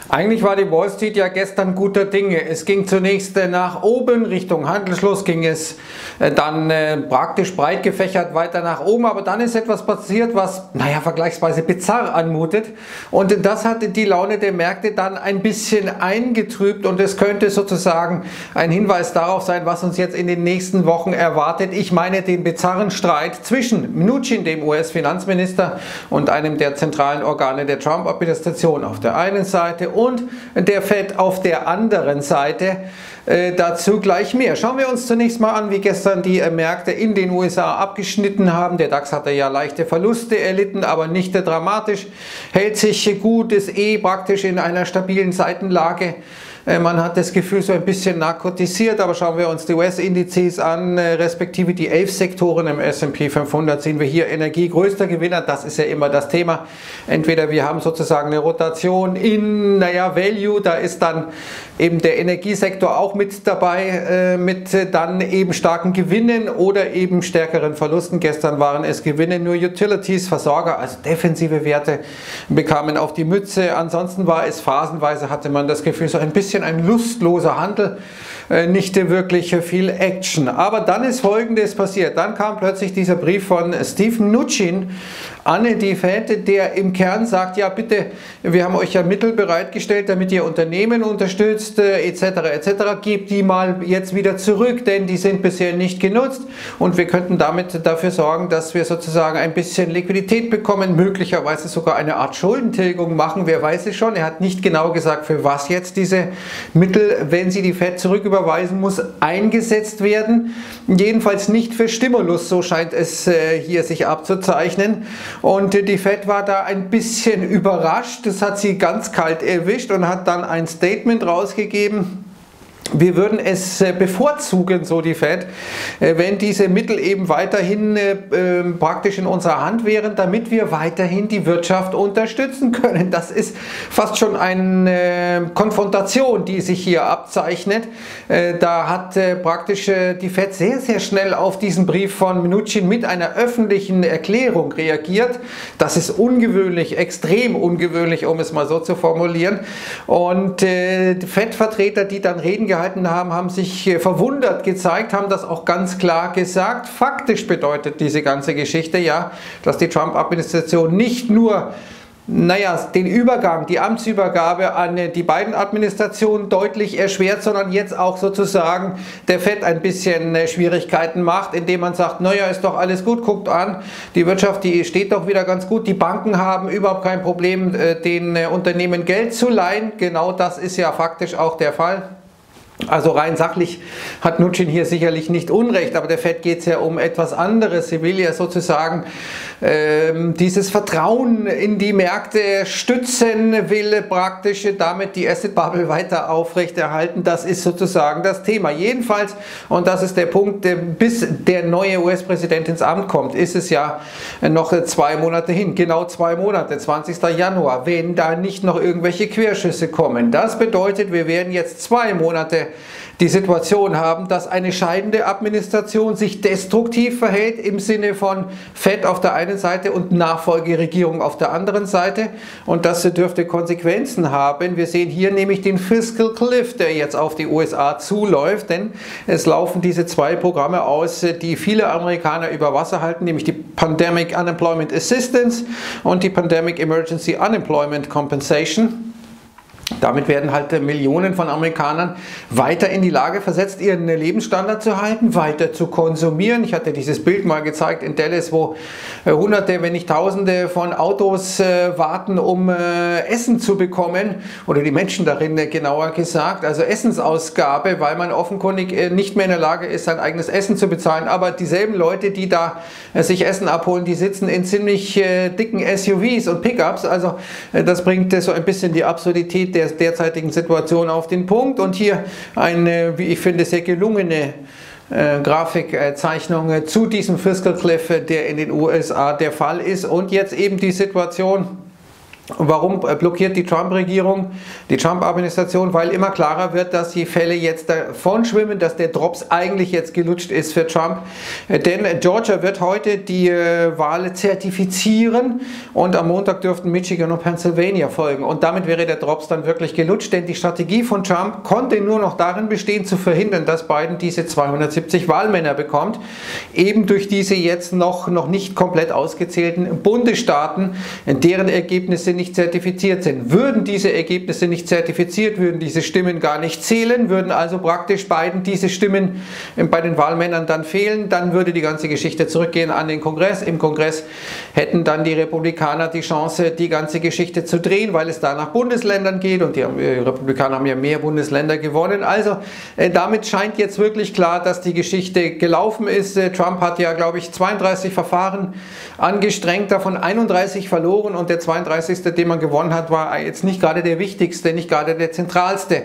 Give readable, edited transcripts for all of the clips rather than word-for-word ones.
Eigentlich war die Wall Street ja gestern guter Dinge. Es ging zunächst nach oben, Richtung Handelsschluss ging es dann praktisch breit gefächert weiter nach oben, aber dann ist etwas passiert, was, naja, vergleichsweise bizarr anmutet, und das hat die Laune der Märkte dann ein bisschen eingetrübt, und es könnte sozusagen ein Hinweis darauf sein, was uns jetzt in den nächsten Wochen erwartet. Ich meine den bizarren Streit zwischen Mnuchin, dem US-Finanzminister, und einem der zentralen Organe der Trump-Administration auf der einen Seite und der Fed auf der anderen Seite. Dazu gleich mehr. Schauen wir uns zunächst mal an, wie gestern die Märkte in den USA abgeschnitten haben. Der DAX hatte ja leichte Verluste erlitten, aber nicht dramatisch. Hält sich gut, ist praktisch in einer stabilen Seitenlage. Man hat das Gefühl, so ein bisschen narkotisiert, aber schauen wir uns die US-Indizes an, respektive die 11 Sektoren im S&P 500, sehen wir hier Energie, größter Gewinner, das ist ja immer das Thema. Entweder wir haben sozusagen eine Rotation in, naja, Value, da ist dann eben der Energiesektor auch mit dabei, mit dann eben starken Gewinnen oder eben stärkeren Verlusten. Gestern waren es Gewinne, nur Utilities, Versorger, also defensive Werte bekamen auf die Mütze. Ansonsten war es phasenweise, hatte man das Gefühl, so ein bisschen ein lustloser Handel, nicht wirklich viel Action. Aber dann ist Folgendes passiert. Dann kam plötzlich dieser Brief von Steve Mnuchin an die Fed, der im Kern sagt, ja bitte, wir haben euch ja Mittel bereitgestellt, damit ihr Unternehmen unterstützt, etc. etc. Gebt die mal jetzt wieder zurück, denn die sind bisher nicht genutzt, und wir könnten damit dafür sorgen, dass wir sozusagen ein bisschen Liquidität bekommen, möglicherweise sogar eine Art Schuldentilgung machen, wer weiß es schon. Er hat nicht genau gesagt, für was jetzt diese Mittel, wenn sie die Fed zurücküberweisen muss, eingesetzt werden. Jedenfalls nicht für Stimulus, so scheint es hier sich abzuzeichnen. Und die Fed war da ein bisschen überrascht, das hat sie ganz kalt erwischt und hat dann ein Statement rausgegeben. Wir würden es bevorzugen, so die Fed, wenn diese Mittel eben weiterhin praktisch in unserer Hand wären, damit wir weiterhin die Wirtschaft unterstützen können. Das ist fast schon eine Konfrontation, die sich hier abzeichnet. Da hat praktisch die Fed sehr, sehr schnell auf diesen Brief von Mnuchin mit einer öffentlichen Erklärung reagiert. Das ist ungewöhnlich, extrem ungewöhnlich, um es mal so zu formulieren. Und die Fed-Vertreter, die dann Reden gehalten haben sich verwundert gezeigt, haben das auch ganz klar gesagt. Faktisch bedeutet diese ganze Geschichte ja, dass die Trump-Administration nicht nur den Übergang, die Amtsübergabe an die beiden Administrationen deutlich erschwert, sondern jetzt auch sozusagen der Fed ein bisschen Schwierigkeiten macht, indem man sagt, naja, ist doch alles gut, guckt an, die Wirtschaft, die steht doch wieder ganz gut, die Banken haben überhaupt kein Problem, den Unternehmen Geld zu leihen. Genau das ist ja faktisch auch der Fall. Also rein sachlich hat Mnuchin hier sicherlich nicht Unrecht, aber der Fed geht es ja um etwas anderes. Sie will ja sozusagen dieses Vertrauen in die Märkte stützen, will praktisch damit die Asset Bubble weiter aufrechterhalten. Das ist sozusagen das Thema. Jedenfalls, und das ist der Punkt, bis der neue US-Präsident ins Amt kommt, ist es ja noch 2 Monate hin, genau 2 Monate, 20. Januar, wenn da nicht noch irgendwelche Querschüsse kommen. Das bedeutet, wir werden jetzt 2 Monate die Situation haben, dass eine scheidende Administration sich destruktiv verhält im Sinne von Fed auf der einen Seite und Nachfolgeregierung auf der anderen Seite, und das dürfte Konsequenzen haben. Wir sehen hier nämlich den Fiscal Cliff, der jetzt auf die USA zuläuft, denn es laufen diese 2 Programme aus, die viele Amerikaner über Wasser halten, nämlich die Pandemic Unemployment Assistance und die Pandemic Emergency Unemployment Compensation. Damit werden halt Millionen von Amerikanern weiter in die Lage versetzt, ihren Lebensstandard zu halten, weiter zu konsumieren. Ich hatte dieses Bild mal gezeigt in Dallas, wo Hunderte, wenn nicht Tausende von Autos warten, um Essen zu bekommen, oder die Menschen darin genauer gesagt, also Essensausgabe, weil man offenkundig nicht mehr in der Lage ist, sein eigenes Essen zu bezahlen. Aber dieselben Leute, die da sich Essen abholen, die sitzen in ziemlich dicken SUVs und Pickups. Also das bringt so ein bisschen die Absurdität der derzeitigen Situation auf den Punkt, und hier eine, wie ich finde, sehr gelungene Grafikzeichnung zu diesem Fiscal Cliff, der in den USA der Fall ist, und jetzt eben die Situation, Warum blockiert die Trump-Regierung, die Trump-Administration? Weil immer klarer wird, dass die Fälle jetzt davon schwimmen, dass der Drops eigentlich jetzt gelutscht ist für Trump. Denn Georgia wird heute die Wahl zertifizieren und am Montag dürften Michigan und Pennsylvania folgen. Und damit wäre der Drops dann wirklich gelutscht, denn die Strategie von Trump konnte nur noch darin bestehen, zu verhindern, dass Biden diese 270 Wahlmänner bekommt. Eben durch diese jetzt noch nicht komplett ausgezählten Bundesstaaten, deren Ergebnisse nicht zertifiziert sind. Würden diese Ergebnisse nicht zertifiziert, würden diese Stimmen gar nicht zählen, würden also praktisch Biden diese Stimmen bei den Wahlmännern dann fehlen, dann würde die ganze Geschichte zurückgehen an den Kongress. Im Kongress hätten dann die Republikaner die Chance, die ganze Geschichte zu drehen, weil es da nach Bundesländern geht und die Republikaner haben ja mehr Bundesländer gewonnen. Also damit scheint jetzt wirklich klar, dass die Geschichte gelaufen ist. Trump hat ja, glaube ich, 32 Verfahren angestrengt, davon 31 verloren und der 32. den man gewonnen hat, war jetzt nicht gerade der wichtigste, nicht gerade der zentralste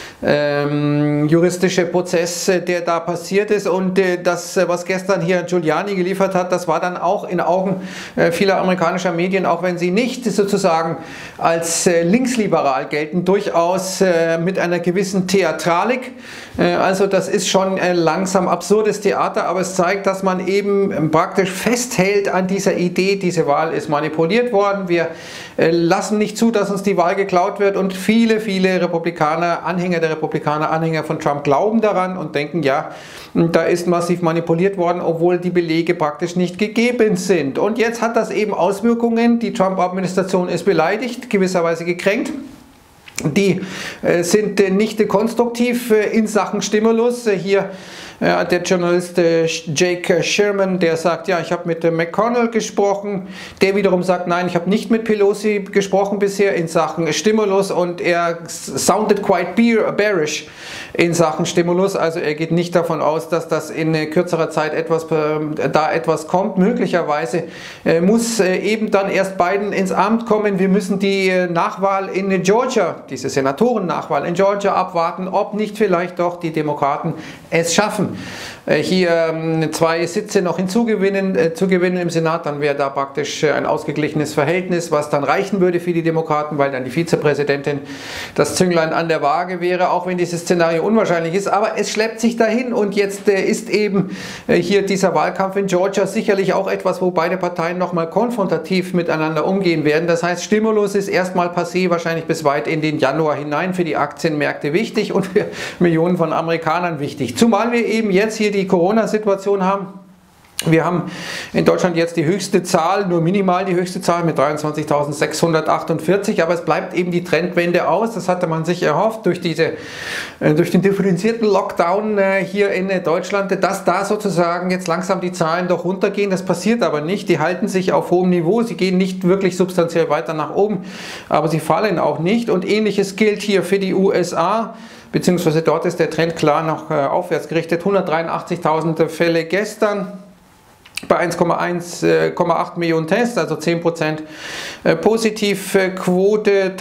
juristische Prozess, der da passiert ist. Und das, was gestern hier Giuliani geliefert hat, das war dann auch in Augen vieler amerikanischer Medien, auch wenn sie nicht sozusagen als linksliberal gelten, durchaus mit einer gewissen Theatralik. Also das ist schon langsam absurdes Theater, aber es zeigt, dass man eben praktisch festhält an dieser Idee, diese Wahl ist manipuliert worden, wir lassen nicht zu, dass uns die Wahl geklaut wird und viele Republikaner, Anhänger von Trump glauben daran und denken, ja, da ist massiv manipuliert worden, obwohl die Belege praktisch nicht gegeben sind. Und jetzt hat das eben Auswirkungen, die Trump-Administration ist beleidigt, gewisserweise gekränkt. Die sind nicht konstruktiv in Sachen Stimulus. Hier der Journalist Jake Sherman, der sagt, ja, ich habe mit McConnell gesprochen. Der wiederum sagt, nein, ich habe nicht mit Pelosi gesprochen bisher in Sachen Stimulus und er sounded quite bearish in Sachen Stimulus. Also er geht nicht davon aus, dass das in kürzerer Zeit etwas kommt. Möglicherweise muss eben dann erst Biden ins Amt kommen. Wir müssen die Nachwahl in Georgia, diese Senatorennachwahl in Georgia abwarten, ob nicht vielleicht doch die Demokraten es schaffen, hier 2 Sitze noch zu gewinnen im Senat, dann wäre da praktisch ein ausgeglichenes Verhältnis, was dann reichen würde für die Demokraten, weil dann die Vizepräsidentin das Zünglein an der Waage wäre, auch wenn dieses Szenario unwahrscheinlich ist, aber es schleppt sich dahin und jetzt ist eben hier dieser Wahlkampf in Georgia sicherlich auch etwas, wo beide Parteien nochmal konfrontativ miteinander umgehen werden. Das heißt, Stimulus ist erstmal passé, wahrscheinlich bis weit in den Januar hinein für die Aktienmärkte wichtig und für Millionen von Amerikanern wichtig. Zumal wir eben jetzt hier die Corona-Situation haben. Wir haben in Deutschland jetzt die höchste Zahl, nur minimal die höchste Zahl mit 23.648, aber es bleibt eben die Trendwende aus. Das hatte man sich erhofft durch den differenzierten Lockdown hier in Deutschland, dass da sozusagen jetzt langsam die Zahlen doch runtergehen. Das passiert aber nicht. Die halten sich auf hohem Niveau. Sie gehen nicht wirklich substanziell weiter nach oben, aber sie fallen auch nicht. Und Ähnliches gilt hier für die USA. Beziehungsweise dort ist der Trend klar noch aufwärts gerichtet. 183.000 Fälle gestern bei 1,8 Millionen Tests, also 10% Positivquote,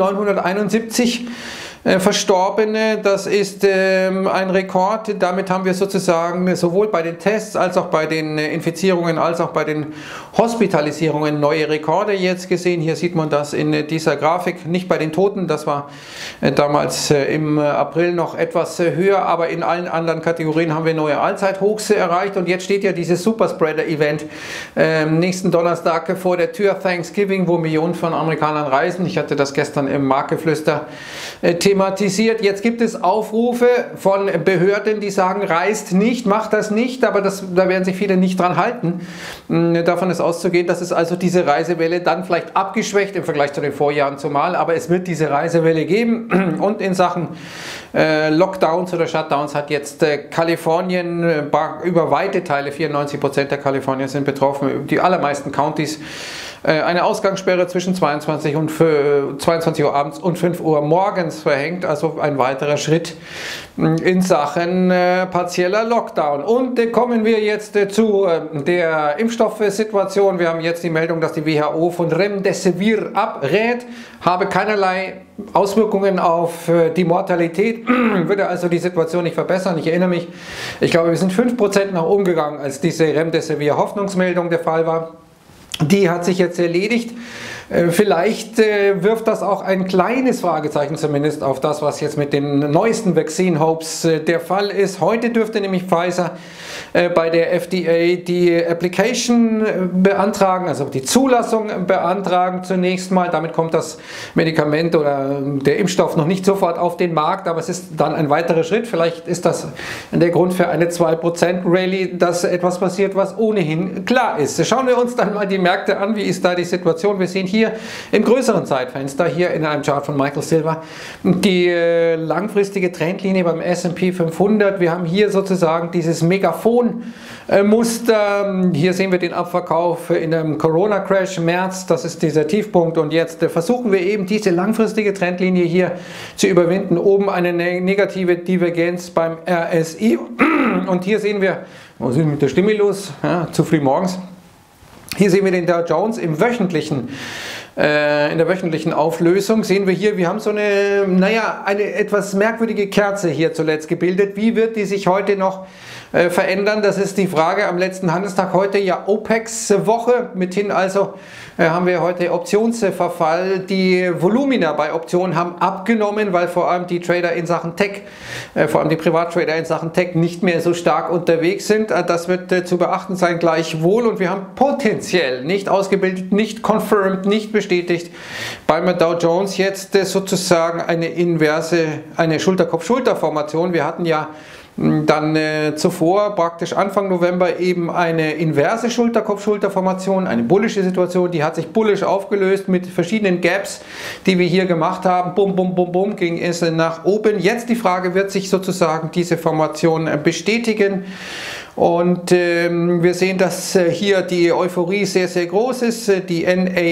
1971 Verstorbene, das ist ein Rekord. Damit haben wir sozusagen sowohl bei den Tests als auch bei den Infizierungen als auch bei den Hospitalisierungen neue Rekorde jetzt gesehen. Hier sieht man das in dieser Grafik, nicht bei den Toten, das war damals im April noch etwas höher, aber in allen anderen Kategorien haben wir neue Allzeithochs erreicht und jetzt steht ja dieses Superspreader-Event nächsten Donnerstag vor der Tür, Thanksgiving, wo Millionen von Amerikanern reisen. Ich hatte das gestern im Marktgeflüster thematisiert. Jetzt gibt es Aufrufe von Behörden, die sagen, reist nicht, macht das nicht, aber da werden sich viele nicht dran halten. Davon ist auszugehen, dass es also diese Reisewelle dann vielleicht abgeschwächt im Vergleich zu den Vorjahren zumal, aber es wird diese Reisewelle geben und in Sachen Lockdowns oder Shutdowns hat jetzt Kalifornien über weite Teile, 94% der Kalifornier sind betroffen, die allermeisten Countys eine Ausgangssperre zwischen 22 Uhr abends und 5 Uhr morgens verhängt, also ein weiterer Schritt in Sachen partieller Lockdown. Und kommen wir jetzt zu der Impfstoffsituation. Wir haben jetzt die Meldung, dass die WHO von Remdesivir abrät, habe keinerlei Auswirkungen auf die Mortalität, würde also die Situation nicht verbessern. Ich erinnere mich, ich glaube, wir sind 5% nach oben gegangen, als diese Remdesivir-Hoffnungsmeldung der Fall war. Die hat sich jetzt erledigt. Vielleicht wirft das auch ein kleines Fragezeichen zumindest auf das, was jetzt mit den neuesten Vaccine Hopes der Fall ist. Heute dürfte nämlich Pfizer bei der FDA die Application beantragen, also die Zulassung beantragen zunächst mal. Damit kommt das Medikament oder der Impfstoff noch nicht sofort auf den Markt, aber es ist dann ein weiterer Schritt. Vielleicht ist das der Grund für eine 2% Rallye, dass etwas passiert, was ohnehin klar ist. Schauen wir uns dann mal die Märkte an. Wie ist da die Situation? Wir sehen hier im größeren Zeitfenster, hier in einem Chart von Michael Silver, die langfristige Trendlinie beim S&P 500. Wir haben hier sozusagen dieses Megafon-Muster. Hier sehen wir den Abverkauf in einem Corona-Crash im März. Das ist dieser Tiefpunkt. Und jetzt versuchen wir eben diese langfristige Trendlinie hier zu überwinden. Oben eine negative Divergenz beim RSI. Und hier sehen wir, was ist mit der Stimme los? Ja, zu früh morgens. Hier sehen wir den Dow Jones in der wöchentlichen Auflösung. Sehen wir hier, wir haben so eine etwas merkwürdige Kerze hier zuletzt gebildet. Wie wird die sich heute noch verändern? Das ist die Frage am letzten Handelstag. Heute ja OPEX-Woche. Mithin also haben wir heute Optionsverfall. Die Volumina bei Optionen haben abgenommen, weil vor allem die Trader in Sachen Tech, vor allem die Privattrader in Sachen Tech nicht mehr so stark unterwegs sind. Das wird zu beachten sein gleichwohl. Und wir haben potenziell nicht ausgebildet, nicht confirmed, nicht bestätigt beim Dow Jones jetzt sozusagen eine inverse, eine Schulter-Kopf-Schulter-Formation. Wir hatten ja dann zuvor praktisch Anfang November eben eine inverse Schulter-Kopf-Schulter-Formation, eine bullische Situation, die hat sich bullisch aufgelöst mit verschiedenen Gaps, die wir hier gemacht haben. Bum, bum, bum, bum, ging es nach oben. Jetzt die Frage, wird sich sozusagen diese Formation bestätigen? Und wir sehen, dass hier die Euphorie sehr, sehr groß ist. Die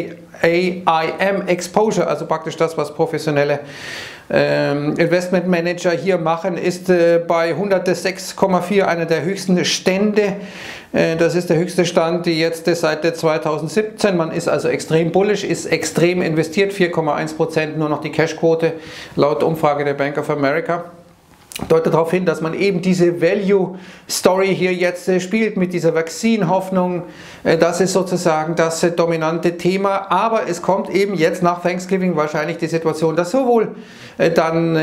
NAIM Exposure, also praktisch das, was professionelle Investment Manager hier machen, ist bei 106,4 einer der höchsten Stände. Das ist der höchste Stand jetzt seit 2017. Man ist also extrem bullish, ist extrem investiert, 4,1% nur noch die Cashquote laut Umfrage der Bank of America. Deutet darauf hin, dass man eben diese Value-Story hier jetzt spielt mit dieser Vaccine-Hoffnung. Das ist sozusagen das dominante Thema. Aber es kommt eben jetzt nach Thanksgiving wahrscheinlich die Situation, dass sowohl dann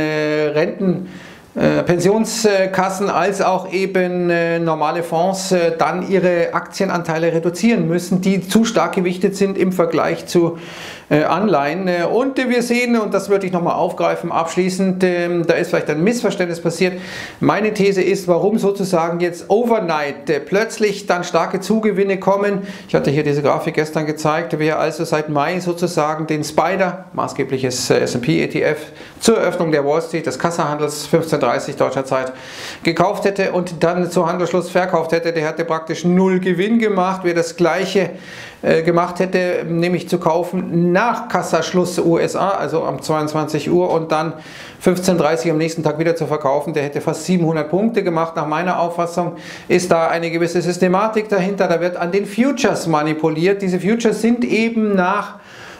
Pensionskassen als auch eben normale Fonds dann ihre Aktienanteile reduzieren müssen, die zu stark gewichtet sind im Vergleich zu Anleihen. Und wir sehen, und das würde ich nochmal aufgreifen abschließend, da ist vielleicht ein Missverständnis passiert. Meine These ist, warum sozusagen jetzt overnight plötzlich dann starke Zugewinne kommen. Ich hatte hier diese Grafik gestern gezeigt, wer also seit Mai sozusagen den Spider, maßgebliches S&P ETF, zur Eröffnung der Wall Street, des Kassahandels 15:30 deutscher Zeit, gekauft hätte und dann zu Handelsschluss verkauft hätte, der hätte praktisch null Gewinn gemacht. Wer das gleiche gemacht hätte, nämlich zu kaufen nach Kassaschluss USA, also um 22 Uhr und dann 15:30 am nächsten Tag wieder zu verkaufen, der hätte fast 700 Punkte gemacht. Nach meiner Auffassung ist da eine gewisse Systematik dahinter, da wird an den Futures manipuliert. Diese Futures sind eben nach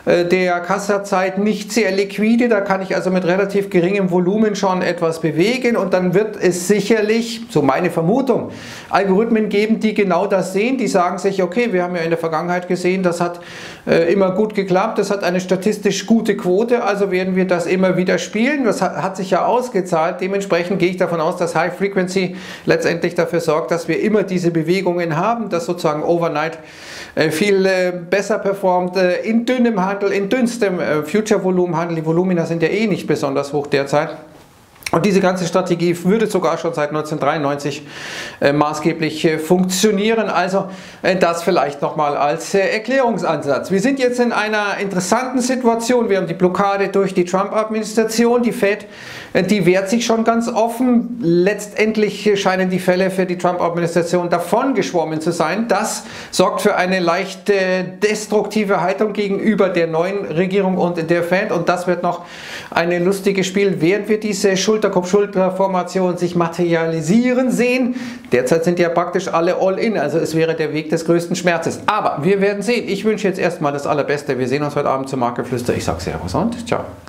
der Kassazeit nicht sehr liquide, da kann ich also mit relativ geringem Volumen schon etwas bewegen und dann wird es sicherlich, so meine Vermutung, Algorithmen geben, die genau das sehen, die sagen sich, okay, wir haben ja in der Vergangenheit gesehen, das hat immer gut geklappt, das hat eine statistisch gute Quote, also werden wir das immer wieder spielen, das hat sich ja ausgezahlt, dementsprechend gehe ich davon aus, dass High Frequency letztendlich dafür sorgt, dass wir immer diese Bewegungen haben, dass sozusagen overnight viel besser performt in dünnem Handel, in dünnstem Future-Volumenhandel. Die Volumina sind ja eh nicht besonders hoch derzeit. Und diese ganze Strategie würde sogar schon seit 1993 maßgeblich funktionieren. Also das vielleicht nochmal als Erklärungsansatz. Wir sind jetzt in einer interessanten Situation. Wir haben die Blockade durch die Trump-Administration. Die Fed, die wehrt sich schon ganz offen. Letztendlich scheinen die Fälle für die Trump-Administration davongeschwommen zu sein. Das sorgt für eine leicht destruktive Haltung gegenüber der neuen Regierung und der Fed. Und das wird noch ein lustiges Spiel, während wir diese Schulter-Kopf-Schulter-Formation sich materialisieren sehen. Derzeit sind ja praktisch alle all-in, also es wäre der Weg des größten Schmerzes. Aber wir werden sehen. Ich wünsche jetzt erstmal das Allerbeste. Wir sehen uns heute Abend zum Marktgeflüster. Ich sage Servus und ciao.